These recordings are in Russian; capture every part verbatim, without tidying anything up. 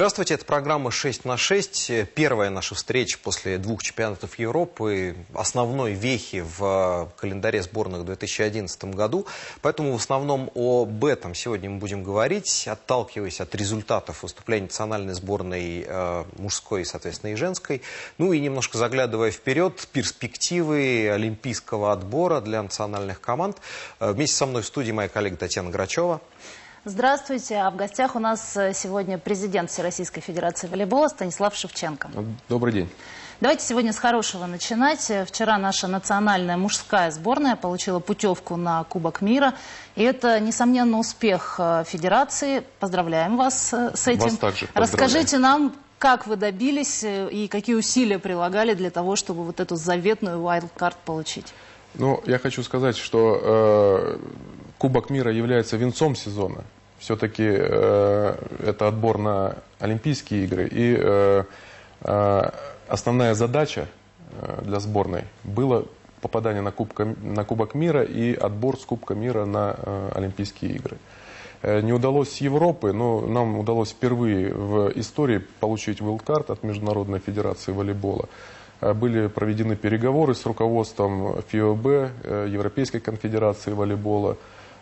Здравствуйте, это программа шесть на шесть. Первая наша встреча после двух чемпионатов Европы, основной вехи в календаре сборных в две тысячи одиннадцатом году. Поэтому в основном об этом сегодня мы будем говорить, отталкиваясь от результатов выступлений национальной сборной э, мужской, соответственно, и женской. Ну и немножко заглядывая вперед, перспективы олимпийского отбора для национальных команд. Э, вместе со мной в студии моя коллега Татьяна Грачева. Здравствуйте. А в гостях у нас сегодня президент Всероссийской Федерации волейбола Станислав Шевченко. Добрый день. Давайте сегодня с хорошего начинать. Вчера наша национальная мужская сборная получила путевку на Кубок мира. И это, несомненно, успех Федерации. Поздравляем вас с этим. Вас также поздравляю. Расскажите нам, как вы добились и какие усилия прилагали для того, чтобы вот эту заветную wildcard получить. Ну, я хочу сказать, что э, Кубок мира является венцом сезона. Все-таки э, это отбор на Олимпийские игры. И э, э, основная задача э, для сборной была попадание на, Кубка, на Кубок мира и отбор с Кубка мира на э, Олимпийские игры. Э, не удалось с Европы, но нам удалось впервые в истории получить wildcard от Международной федерации волейбола. Были проведены переговоры с руководством ФИОБ, Европейской конфедерации волейбола.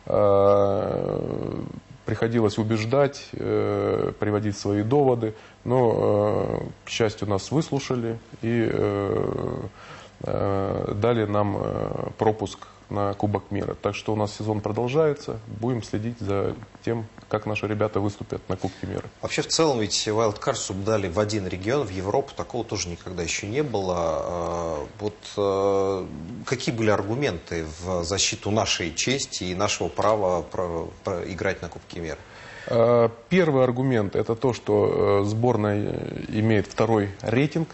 Приходилось убеждать, приводить свои доводы, но, к счастью, нас выслушали и дали нам пропуск на Кубок мира. Так что у нас сезон продолжается. Будем следить за тем, как наши ребята выступят на Кубке мира. Вообще, в целом, ведь wildcard дали в один регион, в Европу. Такого тоже никогда еще не было. Вот какие были аргументы в защиту нашей чести и нашего права играть на Кубке мира? Первый аргумент – это то, что сборная имеет второй рейтинг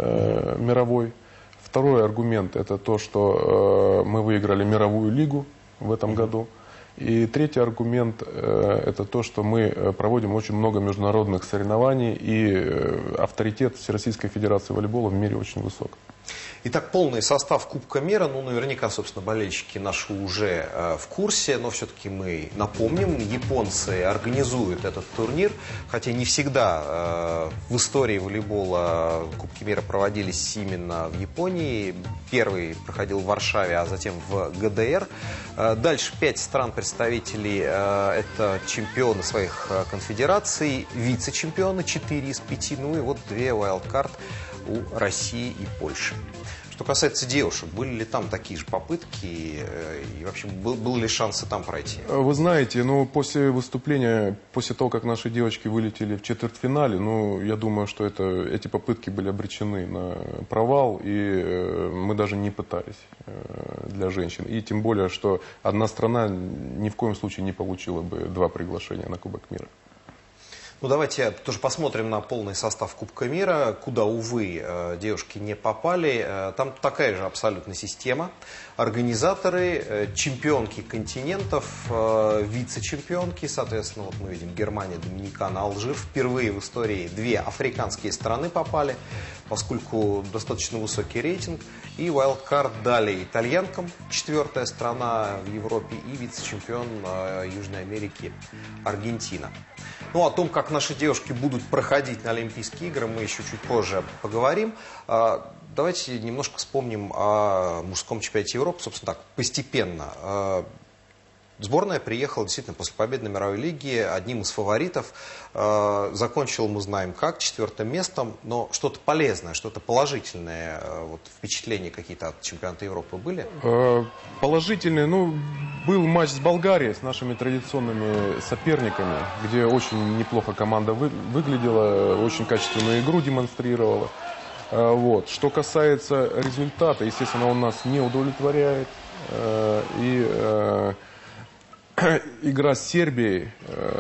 мировой. Второй аргумент – это то, что э, мы выиграли мировую лигу в этом году. И третий аргумент э, – это то, что мы проводим очень много международных соревнований, и э, авторитет Всероссийской Федерации волейбола в мире очень высок. Итак, полный состав Кубка мира, ну, наверняка, собственно, болельщики наши уже э, в курсе, но все-таки мы напомним, японцы организуют этот турнир, хотя не всегда э, в истории волейбола Кубки мира проводились именно в Японии. Первый проходил в Варшаве, а затем в ГДР. Э, дальше пять стран-представителей, э, это чемпионы своих э, конфедераций, вице-чемпионы, четыре из пяти, ну и вот две wildcard у России и Польши. Что касается девушек, были ли там такие же попытки и вообще был, был ли шанс и там пройти? Вы знаете, ну, после выступления, после того, как наши девочки вылетели в четвертьфинале, ну, я думаю, что это, эти попытки были обречены на провал, и э, мы даже не пытались э, для женщин. И тем более, что одна страна ни в коем случае не получила бы два приглашения на Кубок мира. Ну, давайте тоже посмотрим на полный состав Кубка мира, куда, увы, девушки не попали. Там такая же абсолютно система. Организаторы, чемпионки континентов, вице-чемпионки, соответственно, вот мы видим Германия, Доминикана, Алжир. Впервые в истории две африканские страны попали, поскольку достаточно высокий рейтинг. И wildcard дали итальянкам, четвертая страна в Европе, и вице-чемпион Южной Америки Аргентина. Ну, о том, как наши девушки будут проходить на Олимпийские игры, мы еще чуть позже поговорим. Давайте немножко вспомним о мужском чемпионате Европы, собственно так, постепенно. Сборная приехала действительно после победы на мировой лиге одним из фаворитов. Закончил, мы знаем как, четвертым местом, но что-то полезное, что-то положительное, вот, впечатления какие-то от чемпионата Европы были? Положительные, ну, был матч с Болгарией, с нашими традиционными соперниками, где очень неплохо команда вы, выглядела, очень качественную игру демонстрировала. Вот. Что касается результата, естественно, он нас не удовлетворяет. И игра с Сербией,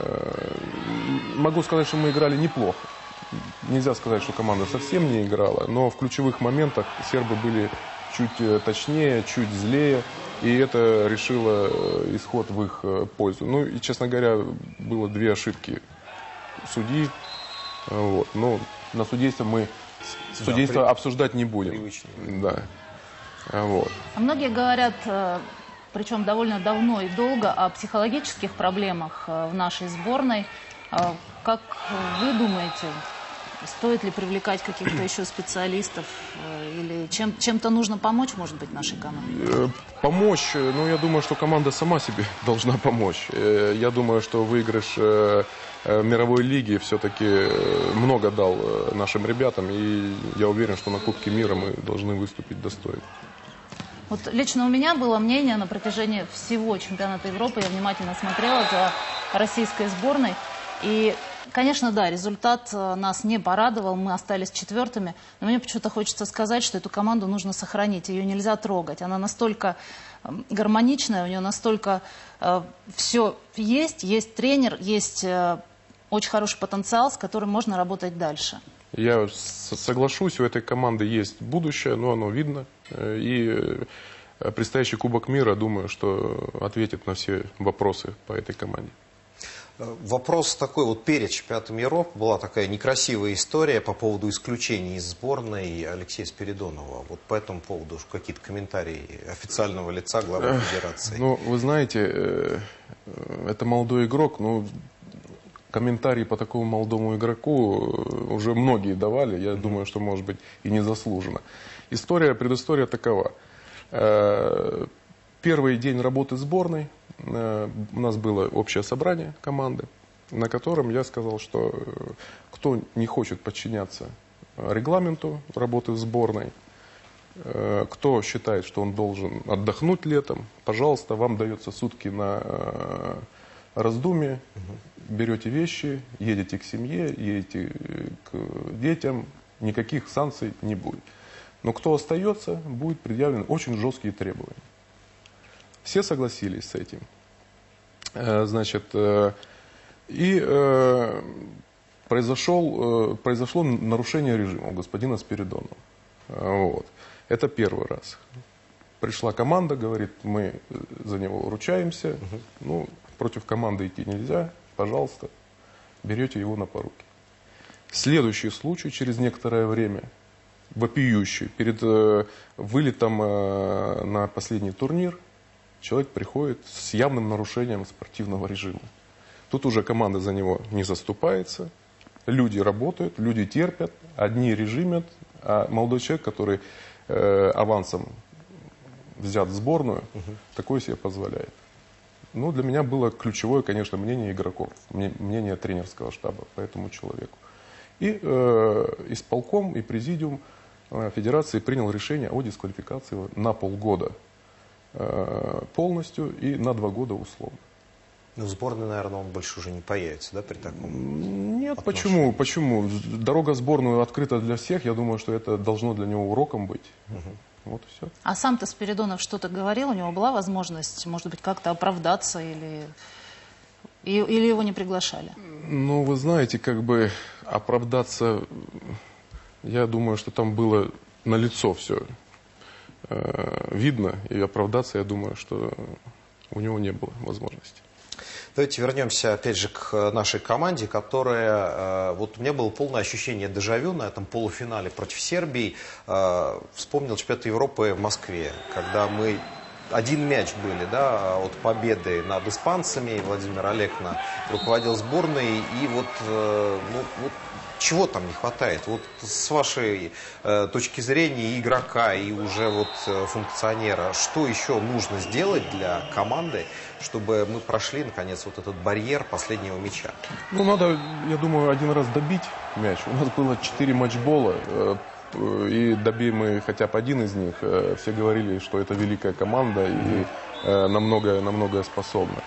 могу сказать, что мы играли неплохо. Нельзя сказать, что команда совсем не играла, но в ключевых моментах сербы были чуть точнее, чуть злее, и это решило исход в их пользу. Ну и, честно говоря, было две ошибки судьи. Вот. Но на судейство мы судейство да, обсуждать не будем. Да. Вот. А многие говорят, причем довольно давно и долго, о психологических проблемах в нашей сборной. Как вы думаете, стоит ли привлекать каких-то еще специалистов или чем, чем-то нужно помочь, может быть, нашей команде? Помочь? Ну, я думаю, что команда сама себе должна помочь. Я думаю, что выигрыш мировой лиги все-таки много дал нашим ребятам, и я уверен, что на Кубке мира мы должны выступить достойно. Вот лично у меня было мнение на протяжении всего чемпионата Европы, я внимательно смотрела за российской сборной, и, конечно, да, результат нас не порадовал, мы остались четвертыми, но мне почему-то хочется сказать, что эту команду нужно сохранить, ее нельзя трогать, она настолько гармоничная, у нее настолько э, все есть, есть тренер, есть э, очень хороший потенциал, с которым можно работать дальше. Я соглашусь, у этой команды есть будущее, но оно видно. И предстоящий Кубок мира, думаю, что ответит на все вопросы по этой команде. Вопрос такой, вот перед чемпионатом Европы была такая некрасивая история по поводу исключения из сборной Алексея Спиридонова. Вот по этому поводу какие-то комментарии официального лица главы федерации. Ну, вы знаете, это молодой игрок, но комментарии по такому молодому игроку уже многие давали, я думаю, что, может быть, и незаслуженно. История, предыстория такова. Первый день работы сборной, у нас было общее собрание команды, на котором я сказал, что кто не хочет подчиняться регламенту работы в сборной, кто считает, что он должен отдохнуть летом, пожалуйста, вам дается сутки на раздумье, берете вещи, едете к семье, едете к детям, никаких санкций не будет. Но кто остается, будут предъявлены очень жесткие требования. Все согласились с этим. Значит, и произошел, произошло нарушение режима у господина Спиридонова. Вот. Это первый раз. Пришла команда, говорит, мы за него ручаемся, угу. Ну, против команды идти нельзя, пожалуйста, берете его на поруки. Следующий случай, через некоторое время, вопиющий, перед э, вылетом э, на последний турнир, человек приходит с явным нарушением спортивного режима. Тут уже команда за него не заступается, люди работают, люди терпят, одни режимят, а молодой человек, который э, авансом взят в сборную, угу. такое себе позволяет. Ну, для меня было ключевое, конечно, мнение игроков, мнение тренерского штаба по этому человеку. И э, исполком и президиум э, федерации принял решение о дисквалификации на полгода э, полностью и на два года условно. Ну, в сборной, наверное, он больше уже не появится, да, при таком Нет, почему? Почему? Дорога в сборную открыта для всех, я думаю, что это должно для него уроком быть. Угу. Вот и все. А сам-то Спиридонов что-то говорил? У него была возможность, может быть, как-то оправдаться или... или его не приглашали? Ну, вы знаете, как бы оправдаться, я думаю, что там было налицо все э, видно, и оправдаться, я думаю, что у него не было возможности. Давайте вернемся опять же к нашей команде, которая, вот у меня было полное ощущение дежавю на этом полуфинале против Сербии. Вспомнил чемпионат Европы в Москве, когда мы один мяч были, да, от победы над испанцами, Владимир Алекна руководил сборной, и вот, ну, вот чего там не хватает? Вот с вашей э, точки зрения и игрока, и уже вот э, функционера, что еще нужно сделать для команды, чтобы мы прошли, наконец, вот этот барьер последнего мяча? Ну, надо, я думаю, один раз добить мяч. У нас было четыре матчбола, э, и добей мы хотя бы один из них. Э, все говорили, что это великая команда и э, на многое, на многое способна.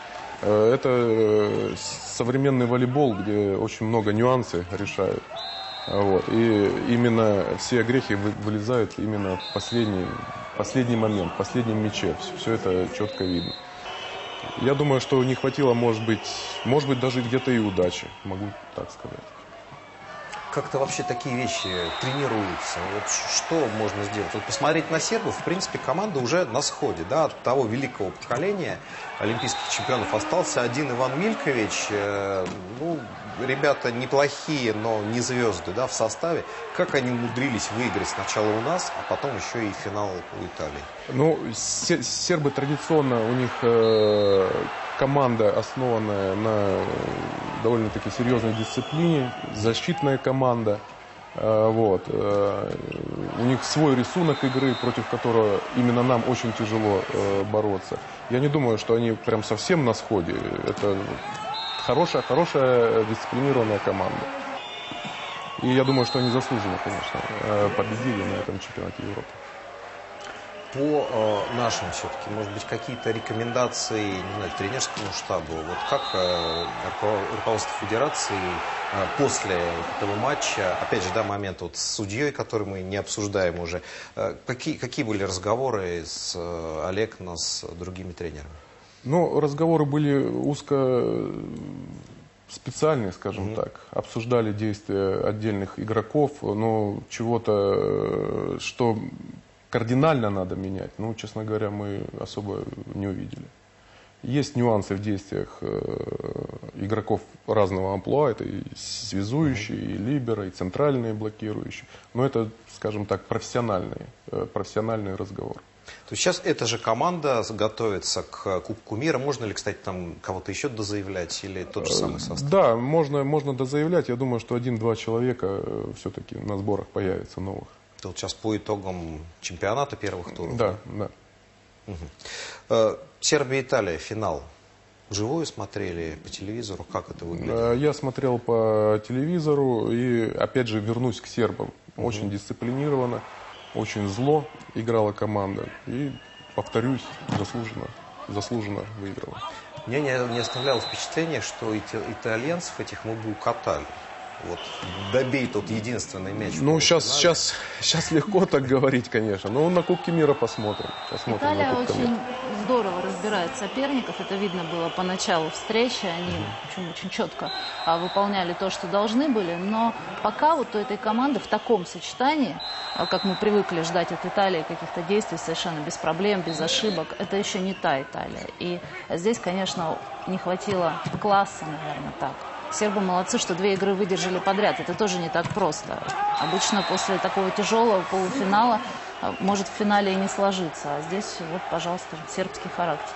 Это современный волейбол, где очень много нюансов решают. Вот. И именно все огрехи вылезают именно в последний, последний момент, в последнем мяче. Все, все это четко видно. Я думаю, что не хватило, может быть, может быть даже где-то и удачи, могу так сказать. Как-то вообще такие вещи тренируются? Вот что можно сделать? Вот посмотреть на сербов, в принципе, команда уже на сходе. Да? От того великого поколения олимпийских чемпионов остался один Иван Милькович. Э, ну, ребята неплохие, но не звезды, да, в составе. Как они умудрились выиграть сначала у нас, а потом еще и финал у Италии? Ну, сербы традиционно, у них э, команда, основанная на довольно-таки серьезной дисциплине, защитная команда. Вот. У них свой рисунок игры, против которого именно нам очень тяжело бороться. Я не думаю, что они прям совсем на сходе. Это хорошая, хорошая дисциплинированная команда. И я думаю, что они заслуженно, конечно, победили на этом чемпионате Европы. По э, нашим все-таки, может быть, какие-то рекомендации, не знаю, тренерскому штабу, вот как э, руководство федерации э, после этого матча, опять же, да, момент вот с судьей, который мы не обсуждаем уже, э, какие, какие были разговоры с э, Олегом, с другими тренерами? Ну, разговоры были узко специальные, скажем mm-hmm. так. Обсуждали действия отдельных игроков, но чего-то, что кардинально надо менять, ну, честно говоря, мы особо не увидели. Есть нюансы в действиях э, игроков разного амплуа, это и связующие, и либеро, и центральные блокирующие, но это, скажем так, профессиональный, э, профессиональный разговор. То есть сейчас эта же команда готовится к Кубку мира. Можно ли, кстати, там кого-то еще дозаявлять или тот же самый состав? Да, можно, можно дозаявлять. Я думаю, что один-два человека все-таки на сборах появится новых. Это вот сейчас по итогам чемпионата первых туров? Да, да. Угу. Сербия-Италия, финал. Вживую смотрели, по телевизору? Как это выглядело? Я смотрел по телевизору и, опять же, вернусь к сербам. Угу. Очень дисциплинированно, очень зло играла команда. И, повторюсь, заслуженно, заслуженно выиграла. Меня не, не оставляло впечатление, что итальянцев этих мы бы укатали. Вот, добей тот единственный мяч. Ну, сейчас, сейчас, сейчас легко так говорить, конечно. Но на Кубке мира посмотрим. посмотрим Италия очень мира. здорово разбирает соперников. Это видно было по началу встречи. Они mm-hmm. очень, очень четко а, выполняли то, что должны были. Но пока вот у этой команды в таком сочетании, а, как мы привыкли ждать от Италии каких-то действий совершенно без проблем, без ошибок, это еще не та Италия. И здесь, конечно, не хватило класса, наверное, так. Сербы молодцы, что две игры выдержали подряд. Это тоже не так просто. Обычно после такого тяжелого полуфинала может в финале и не сложиться. А здесь вот, пожалуйста, сербский характер.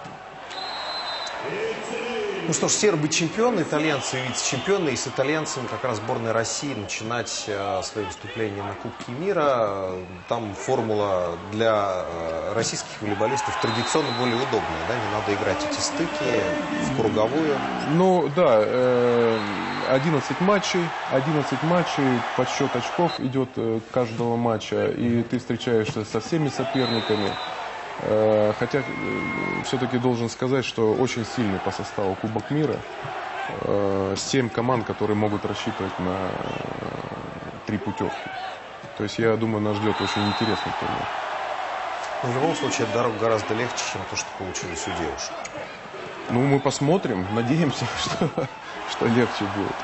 Ну что ж, сербы чемпионы, итальянцы вице-чемпионы. И с итальянцами как раз сборная России начинать э, свои выступления на Кубке мира. Там формула для э, российских волейболистов традиционно более удобная. Да? Не надо играть эти стыки в круговую. Ну да, э, одиннадцать матчей, одиннадцать матчей, подсчет очков идет э, каждого матча. И ты встречаешься со всеми соперниками. Хотя все-таки должен сказать, что очень сильный по составу Кубок мира. Семь команд, которые могут рассчитывать на три путевки. То есть, я думаю, нас ждет очень интересный турнир. В любом случае, дорога гораздо легче, чем то, что получилось у девушек. Ну, мы посмотрим, надеемся, что, что легче будет.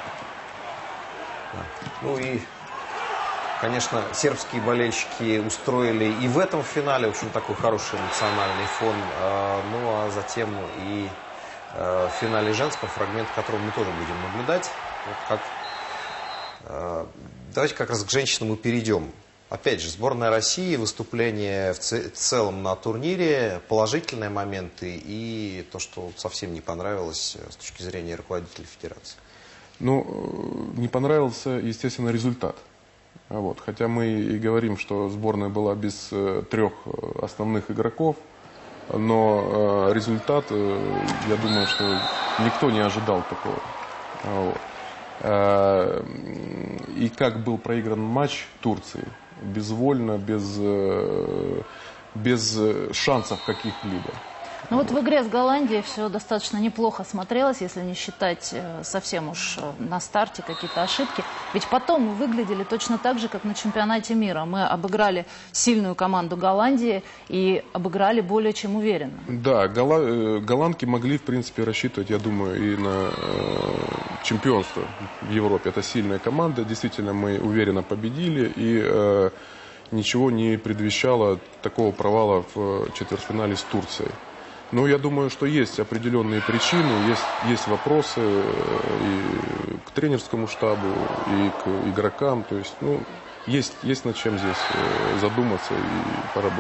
Ну и... Конечно, сербские болельщики устроили и в этом финале, в общем, такой хороший эмоциональный фон. Ну, а затем и в финале женского, фрагмент которого мы тоже будем наблюдать. Вот как... Давайте как раз к женщинам мы перейдем. Опять же, сборная России, выступление в целом на турнире, положительные моменты и то, что совсем не понравилось с точки зрения руководителя федерации. Ну, не понравился, естественно, результат. Вот. Хотя мы и говорим, что сборная была без э, трех основных игроков, но э, результат, э, я думаю, что никто не ожидал такого. Вот. Э, и как был проигран матч Турции, безвольно, без, э, без шансов каких-либо. Ну вот в игре с Голландией все достаточно неплохо смотрелось, если не считать э, совсем уж э, на старте какие-то ошибки. Ведь потом мы выглядели точно так же, как на чемпионате мира. Мы обыграли сильную команду Голландии и обыграли более чем уверенно. Да, голла голландки могли, в принципе, рассчитывать, я думаю, и на э, чемпионство в Европе. Это сильная команда, действительно, мы уверенно победили, и э, ничего не предвещало такого провала в четвертьфинале с Турцией. Ну, я думаю, что есть определенные причины, есть, есть вопросы и к тренерскому штабу, и к игрокам. То есть, ну, есть, есть над чем здесь задуматься и поработать.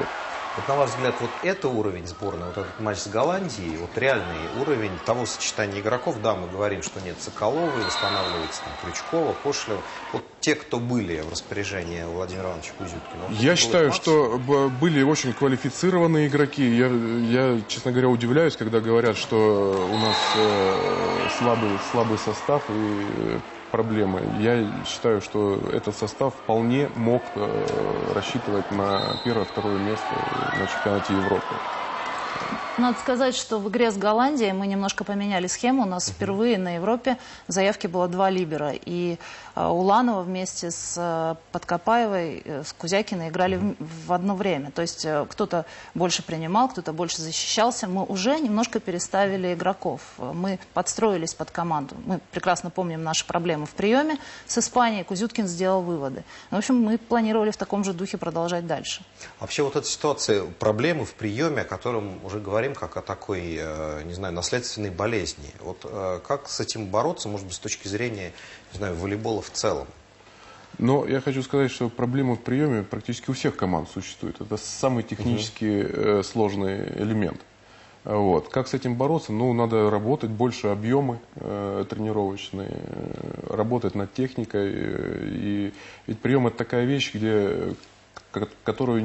Вот на ваш взгляд, вот это уровень сборной, вот этот матч с Голландией, вот реальный уровень того сочетания игроков, да, мы говорим, что нет Соколова, и восстанавливается там Крючкова, Кошлева, вот те, кто были в распоряжении Владимира Ивановича Кузюткина. Вот Я считаю, что были очень квалифицированные игроки. Я, я, честно говоря, удивляюсь, когда говорят, что у нас э, слабый, слабый состав и проблемы. Я считаю, что этот состав вполне мог э, рассчитывать на первое-второе место на чемпионате Европы. Надо сказать, что в игре с Голландией мы немножко поменяли схему. У нас uh-huh. впервые на Европе в заявке было два либера. И э, Уланова вместе с э, Подкопаевой, э, с Кузякиной играли uh-huh. в, в одно время. То есть э, кто-то больше принимал, кто-то больше защищался. Мы уже немножко переставили игроков. Мы подстроились под команду. Мы прекрасно помним наши проблемы в приеме с Испанией. Кузюткин сделал выводы. В общем, мы планировали в таком же духе продолжать дальше. Вообще вот эта ситуация, проблемы в приеме, о котором уже говорим, как о такой, не знаю, наследственной болезни. Вот как с этим бороться, может быть, с точки зрения, не знаю, волейбола в целом? Но я хочу сказать, что проблемы в приеме практически у всех команд существуют. Это самый технически uh-huh. сложный элемент. Вот. Как с этим бороться? Ну, надо работать, больше объемы э, тренировочные, работать над техникой. И, ведь прием — это такая вещь, где, которую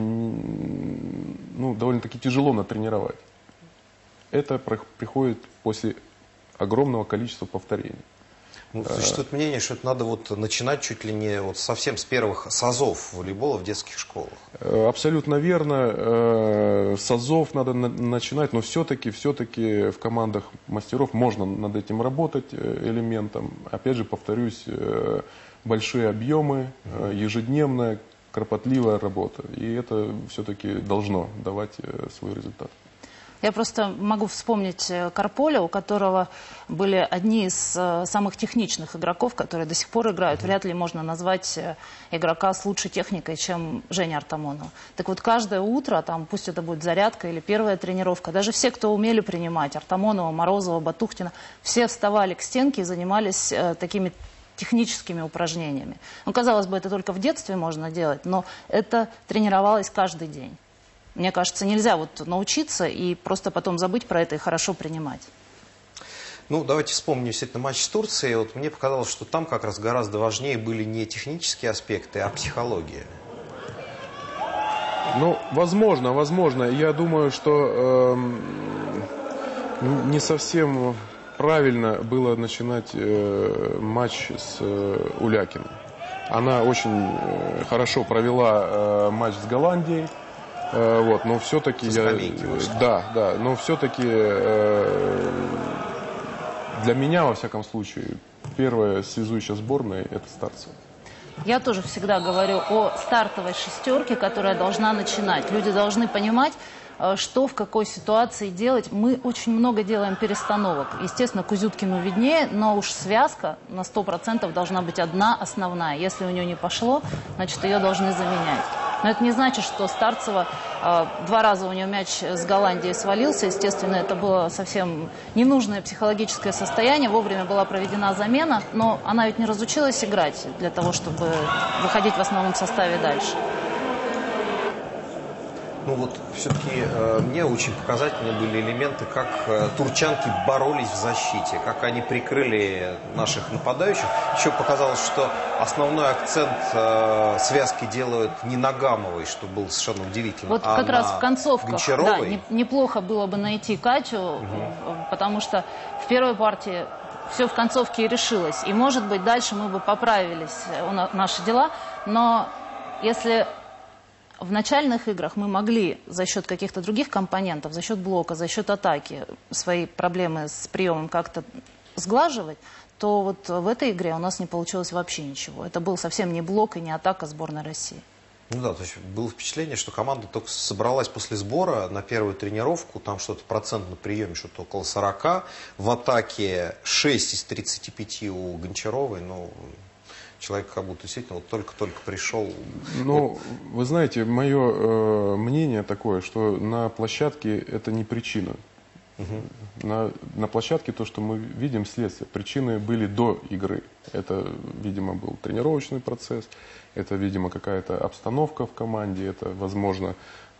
ну, довольно-таки тяжело натренировать. Это приходит после огромного количества повторений. Ну, существует мнение, что это надо вот начинать чуть ли не вот совсем с первых сазов волейбола в детских школах. Абсолютно верно. С азов надо начинать, но все-таки все-таки в командах мастеров можно над этим работать элементом. Опять же, повторюсь, большие объемы, ежедневная, кропотливая работа. И это все-таки должно давать свой результат. Я просто могу вспомнить Карполя, у которого были одни из самых техничных игроков, которые до сих пор играют. Вряд ли можно назвать игрока с лучшей техникой, чем Женя Артамонова. Так вот, каждое утро, там, пусть это будет зарядка или первая тренировка, даже все, кто умели принимать, Артамонова, Морозова, Батухтина, все вставали к стенке и занимались э, такими техническими упражнениями. Ну, казалось бы, это только в детстве можно делать, но это тренировалось каждый день. Мне кажется, нельзя вот научиться и просто потом забыть про это и хорошо принимать. Ну, давайте вспомним действительно матч с Турцией. Вот мне показалось, что там как раз гораздо важнее были не технические аспекты, а психология. Ну, возможно, возможно. Я думаю, что э, не совсем правильно было начинать э, матч с э, Улякиной. Она очень э, хорошо провела э, матч с Голландией. Вот, но все-таки я, да, да, но все-таки э, для меня, во всяком случае, первая связующая сборная — это Старцева. Я тоже всегда говорю о стартовой шестерке, которая должна начинать. Люди должны понимать, что в какой ситуации делать. Мы очень много делаем перестановок. Естественно, Кузюткину виднее, но уж связка на сто процентов должна быть одна основная. Если у нее не пошло, значит, ее должны заменять. Но это не значит, что Старцева, э, два раза у нее мяч с Голландией свалился. Естественно, это было совсем ненужное психологическое состояние. Вовремя была проведена замена, но она ведь не разучилась играть для того, чтобы выходить в основном составе дальше. Ну вот, все-таки э, мне очень показательны были элементы, как э, турчанки боролись в защите, как они прикрыли наших нападающих. Еще показалось, что основной акцент э, связки делают не на Гамовой, что было совершенно удивительно, вот а как на раз в концовках, Гончаровой. Да, не, неплохо было бы найти Катю, угу. потому что в первой партии все в концовке и решилось. И, может быть, дальше мы бы поправились, у нас, наши дела, но если... В начальных играх мы могли за счет каких-то других компонентов, за счет блока, за счет атаки свои проблемы с приемом как-то сглаживать, то вот в этой игре у нас не получилось вообще ничего. Это был совсем не блок и не атака сборной России. Ну да, то есть было впечатление, что команда только собралась после сбора на первую тренировку, там что-то процент на приеме, что-то около сорока, в атаке шесть из тридцати пяти у Гончаровой, ну... Человек как будто действительно вот только-только пришел. Ну, вот. Вы знаете, мое э, мнение такое, что на площадке это не причина Угу. На, на площадке то, что мы видим, следствие. Причины были до игры. Это, видимо, был тренировочный процесс, это, видимо, какая-то обстановка в команде, это, возможно,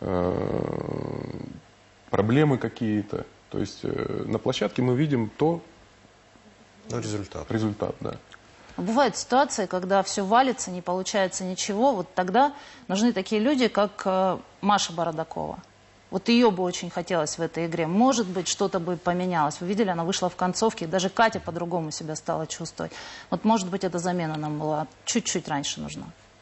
э, проблемы какие-то. То есть э, на площадке мы видим то... Ну, результат. Результат, да. Бывают ситуации, когда все валится, не получается ничего. Вот тогда нужны такие люди, как э, Маша Бородакова. Вот ее бы очень хотелось в этой игре. Может быть, что-то бы поменялось. Вы видели, она вышла в концовке, даже Катя по-другому себя стала чувствовать. Вот, может быть, эта замена нам была чуть-чуть раньше нужна.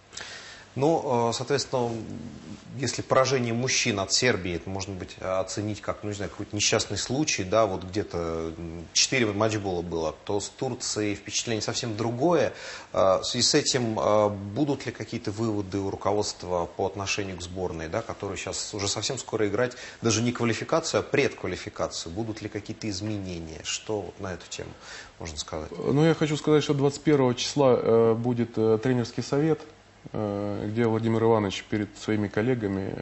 Ну, соответственно, если поражение мужчин от Сербии, это можно быть оценить как, ну, не знаю, какой-то несчастный случай, да, вот где-то четыре матчбола было, то с Турцией впечатление совсем другое. В связи с этим будут ли какие-то выводы у руководства по отношению к сборной, да, которую сейчас уже совсем скоро играть, даже не квалификацию, а предквалификацию? Будут ли какие-то изменения? Что вот на эту тему можно сказать? Ну, я хочу сказать, что двадцать первого числа будет тренерский совет, где Владимир Иванович перед своими коллегами,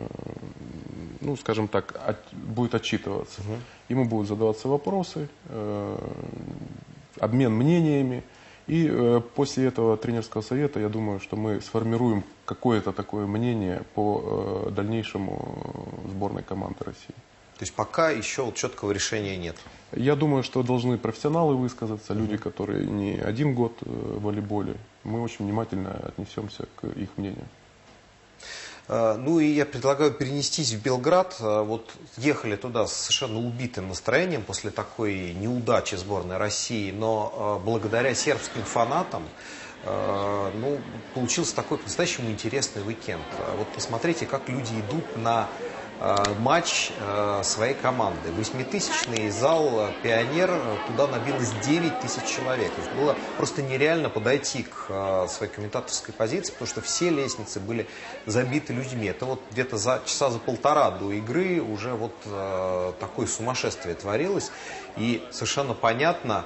ну, скажем так, от, будет отчитываться. Угу. Ему будут задаваться вопросы, э, обмен мнениями. И э, после этого тренерского совета, я думаю, что мы сформируем какое-то такое мнение по э, дальнейшему сборной команды России. То есть пока еще вот четкого решения нет? Я думаю, что должны профессионалы высказаться, люди, которые не один год в волейболе. Мы очень внимательно отнесемся к их мнению. Ну и я предлагаю перенестись в Белград. Вот ехали туда с совершенно убитым настроением после такой неудачи сборной России, но благодаря сербским фанатам, ну, получился такой по-настоящему интересный уикенд. Вот посмотрите, как люди идут на матч своей команды. Восьмитысячный зал «Пионер», туда набилось девять тысяч человек. То есть было просто нереально подойти к своей комментаторской позиции, потому что все лестницы были забиты людьми. Это вот где-то за часа за полтора до игры уже вот такое сумасшествие творилось. И совершенно понятно,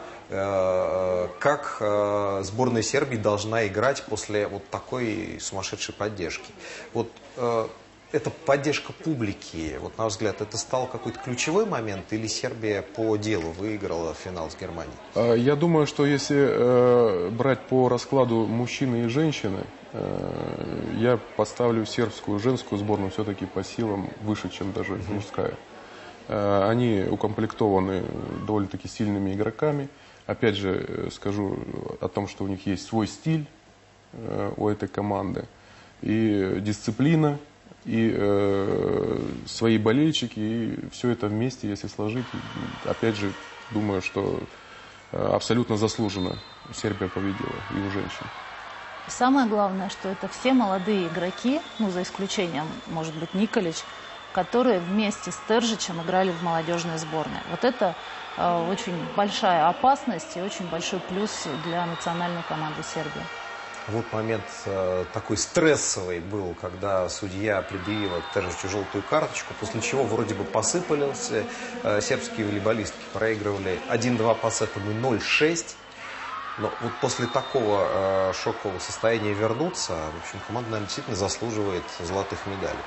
как сборная Сербии должна играть после вот такой сумасшедшей поддержки. Вот эта поддержка публики, вот на ваш взгляд, это стал какой-то ключевой момент, или Сербия по делу выиграла финал с Германией? Я думаю, что если э, брать по раскладу мужчины и женщины, э, я поставлю сербскую женскую сборную все-таки по силам выше, чем даже uh-huh. мужская. Э, они укомплектованы довольно-таки сильными игроками. Опять же, скажу о том, что у них есть свой стиль э, у этой команды и дисциплина, и э, свои болельщики, и все это вместе, если сложить, опять же, думаю, что э, абсолютно заслуженно Сербия победила и у женщин. Самое главное, что это все молодые игроки, ну, за исключением, может быть, Николич, которые вместе с Тержичем играли в молодежной сборной. Вот это э, очень большая опасность и очень большой плюс для национальной команды Сербии. Вот момент э, такой стрессовый был, когда судья предъявила Тержичу желтую карточку, после чего вроде бы посыпались э, сербские волейболистки, проигрывали один-два по сетам и ноль-шесть. Но вот после такого э, шокового состояния вернуться, в общем, команда, наверное, действительно заслуживает золотых медалей.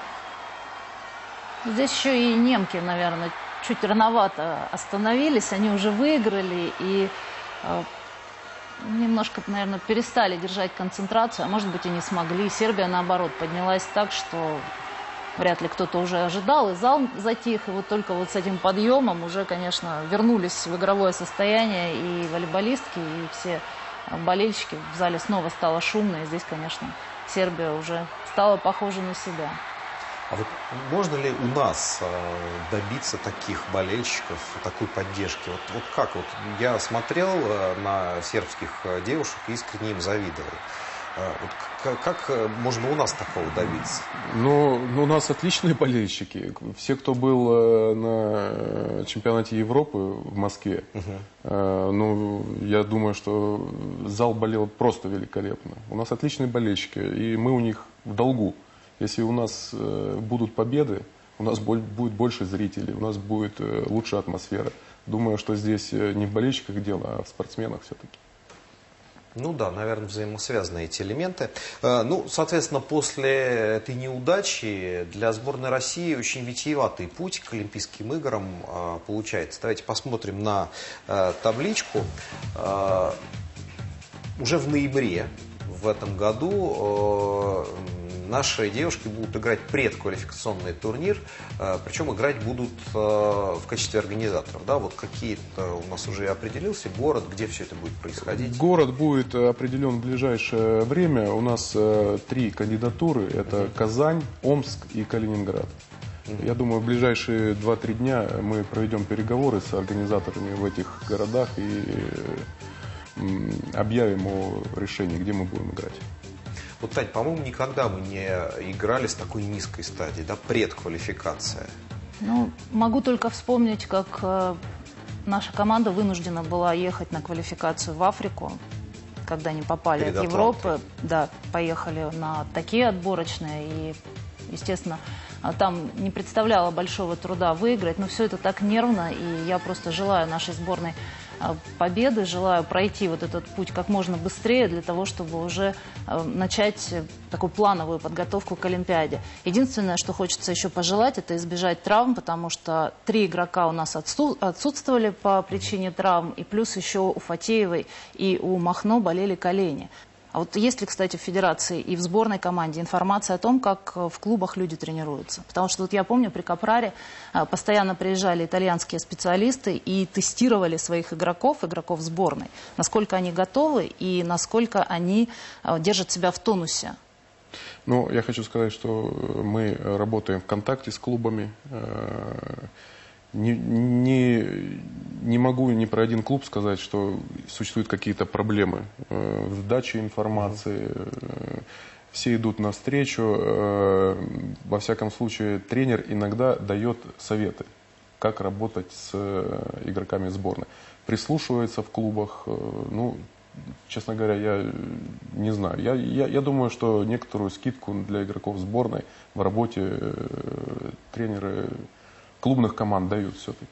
Здесь еще и немки, наверное, чуть рановато остановились, они уже выиграли и... Э, немножко, наверное, перестали держать концентрацию, а может быть и не смогли. Сербия, наоборот, поднялась так, что вряд ли кто-то уже ожидал, и зал затих, и вот только вот с этим подъемом уже, конечно, вернулись в игровое состояние и волейболистки, и все болельщики. В зале снова стало шумно, и здесь, конечно, Сербия уже стала похожа на себя. А вот можно ли у нас добиться таких болельщиков, такой поддержки? Вот, вот как? Вот я смотрел на сербских девушек и искренне им завидовал. Вот как, как можно у нас такого добиться? Ну, у нас отличные болельщики. Все, кто был на чемпионате Европы в Москве, uh-huh. ну, я думаю, что зал болел просто великолепно. У нас отличные болельщики, и мы у них в долгу. Если у нас э, будут победы, у нас боль, будет больше зрителей, у нас будет э, лучшая атмосфера. Думаю, что здесь не в болельщиках дело, а в спортсменах все-таки. Ну да, наверное, взаимосвязаны эти элементы. Ну, соответственно, после этой неудачи для сборной России очень витиеватый путь к Олимпийским играм получается. Давайте посмотрим на табличку. Уже в ноябре в этом году наши девушки будут играть предквалификационный турнир, причем играть будут в качестве организаторов. Да, вот какие-то у нас уже определился город, где все это будет происходить? Город будет определен в ближайшее время. У нас три кандидатуры. Это uh-huh. Казань, Омск и Калининград. Uh-huh. Я думаю, в ближайшие два-три дня мы проведем переговоры с организаторами в этих городах и объявим о решении, где мы будем играть. Вот, Тань, по-моему, никогда мы не играли с такой низкой стадии, да, предквалификация. Ну, могу только вспомнить, как э, наша команда вынуждена была ехать на квалификацию в Африку, когда они попали Перед от Европы. Да, поехали на такие отборочные, и, естественно, там не представляло большого труда выиграть, но все это так нервно, и я просто желаю нашей сборной победы, желаю пройти вот этот путь как можно быстрее для того, чтобы уже начать такую плановую подготовку к Олимпиаде. Единственное, что хочется еще пожелать, это избежать травм, потому что три игрока у нас отсутствовали по причине травм, и плюс еще у Фатеевой и у Махно болели колени. А вот есть ли, кстати, в федерации и в сборной команде информация о том, как в клубах люди тренируются? Потому что вот я помню, при Капраре постоянно приезжали итальянские специалисты и тестировали своих игроков, игроков сборной, насколько они готовы и насколько они держат себя в тонусе. Ну, я хочу сказать, что мы работаем в контакте с клубами. Не, не, не могу ни про один клуб сказать, что существуют какие-то проблемы э, в даче информации. Э, все идут навстречу. Э, во всяком случае, тренер иногда дает советы, как работать с э, игроками сборной. Прислушивается в клубах. Э, ну, честно говоря, я не знаю. Я, я, я думаю, что некоторую скидку для игроков сборной в работе э, тренеры клубных команд дают все-таки.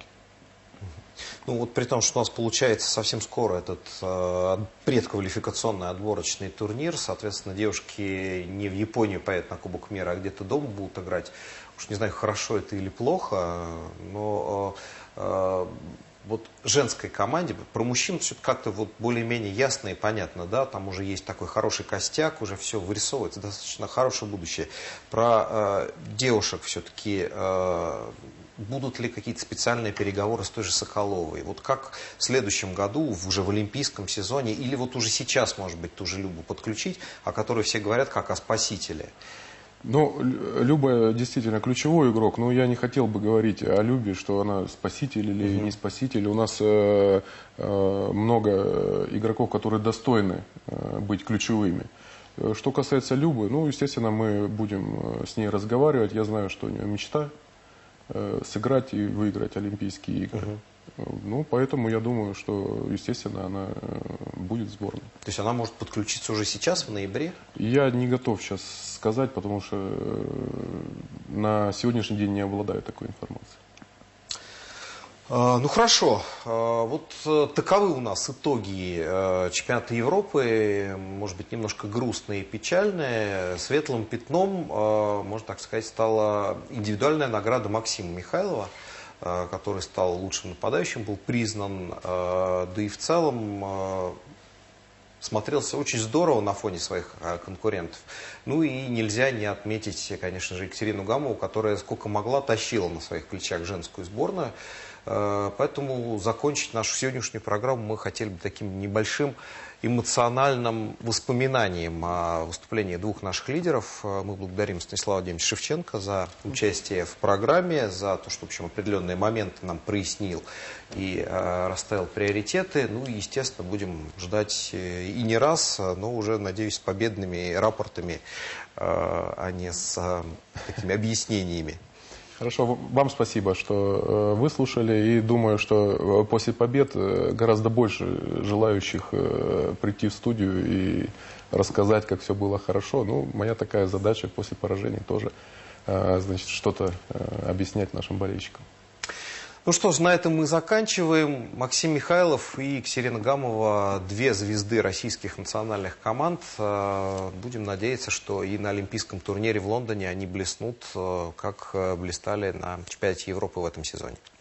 Ну вот при том, что у нас получается совсем скоро этот э, предквалификационный отборочный турнир, соответственно, девушки не в Японию поедут на Кубок мира, а где-то дома будут играть. Уж не знаю, хорошо это или плохо, но э, э, вот женской команде, про мужчин все как-то вот более-менее ясно и понятно, да, там уже есть такой хороший костяк, уже все вырисовывается, достаточно хорошее будущее. Про э, девушек все-таки э, будут ли какие-то специальные переговоры с той же Соколовой? Вот как в следующем году, уже в олимпийском сезоне, или вот уже сейчас, может быть, ту же Любу подключить, о которой все говорят как о спасителе? Ну, Люба действительно ключевой игрок, но я не хотел бы говорить о Любе, что она спаситель или mm-hmm. не спаситель. У нас э, э, много игроков, которые достойны э, быть ключевыми. Что касается Любы, ну, естественно, мы будем с ней разговаривать. Я знаю, что у нее мечта э, сыграть и выиграть Олимпийские игры. Mm-hmm. Ну, поэтому я думаю, что, естественно, она будет в сборной. То есть она может подключиться уже сейчас, в ноябре? Я не готов сейчас сказать, потому что на сегодняшний день не обладаю такой информацией. Ну хорошо, вот таковы у нас итоги чемпионата Европы, может быть, немножко грустные и печальные. Светлым пятном, можно так сказать, стала индивидуальная награда Максима Михайлова, который стал лучшим нападающим, был признан, да и в целом смотрелся очень здорово на фоне своих конкурентов. Ну и нельзя не отметить, конечно же, Екатерину Гамову, которая сколько могла тащила на своих плечах женскую сборную. Поэтому закончить нашу сегодняшнюю программу мы хотели бы таким небольшим эмоциональным воспоминанием о выступлении двух наших лидеров. Мы благодарим Станислава Владимировича Шевченко за участие в программе, за то, что, в общем, определенные моменты нам прояснил и э, расставил приоритеты. Ну и, естественно, будем ждать и не раз, но уже, надеюсь, с победными рапортами, э, а не с э, такими объяснениями. Хорошо, вам спасибо, что э, выслушали, и думаю, что после побед гораздо больше желающих э, прийти в студию и рассказать, как все было хорошо. Ну, моя такая задача после поражений тоже, э, значит, что-то э, объяснять нашим болельщикам. Ну что ж, на этом мы заканчиваем. Максим Михайлов и Екатерина Гамова – две звезды российских национальных команд. Будем надеяться, что и на олимпийском турнире в Лондоне они блеснут, как блистали на чемпионате Европы в этом сезоне.